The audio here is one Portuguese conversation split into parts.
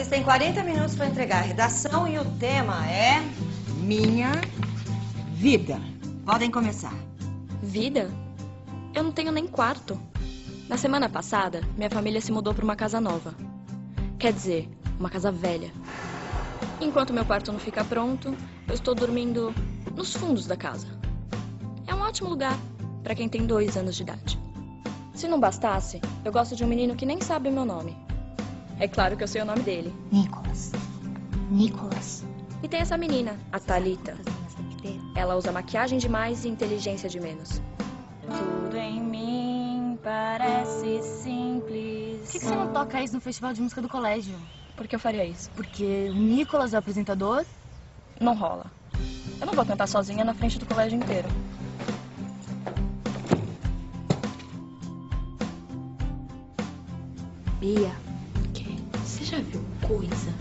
Vocês têm 40 minutos para entregar a redação e o tema é Minha Vida. Podem começar. Vida? Eu não tenho nem quarto. Na semana passada, minha família se mudou para uma casa nova. Quer dizer, uma casa velha. Enquanto meu quarto não fica pronto, eu estou dormindo nos fundos da casa. É um ótimo lugar para quem tem 2 anos de idade. Se não bastasse, eu gosto de um menino que nem sabe o meu nome. É claro que eu sei o nome dele. Nicolas. E tem essa menina, a Thalita. Ela usa maquiagem demais e inteligência de menos. Tudo em mim parece simples. Por que você não toca isso no festival de música do colégio? Por que eu faria isso? Porque o Nicolas é o apresentador? Não rola. Eu não vou cantar sozinha na frente do colégio inteiro. Bia, Que? você já viu coisa?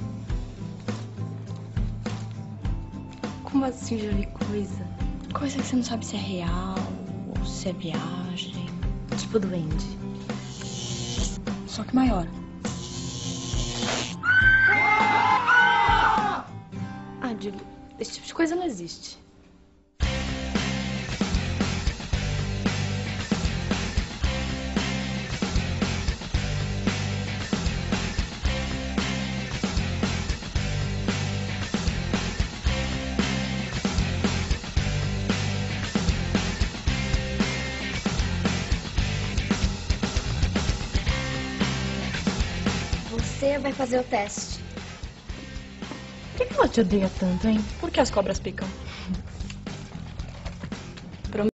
Como assim já vi coisa? Coisa que você não sabe se é real ou se é viagem. Tipo duende. Só que maior. Ah, digo, esse tipo de coisa não existe. Você vai fazer o teste. Por que ela te odeia tanto, hein? Por que as cobras picam?